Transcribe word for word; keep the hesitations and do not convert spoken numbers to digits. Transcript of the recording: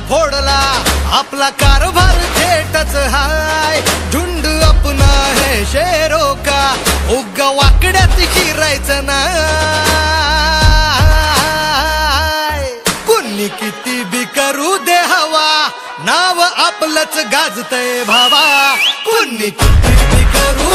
फोडला आपला कारभार थेटच हाय झुंड अपना है शेरों का उग वाकड्यात शिरायचं नाय कुणी किती बी करू दे हवा नाव आपलंच गाजतय भावा कुणी किती बी करू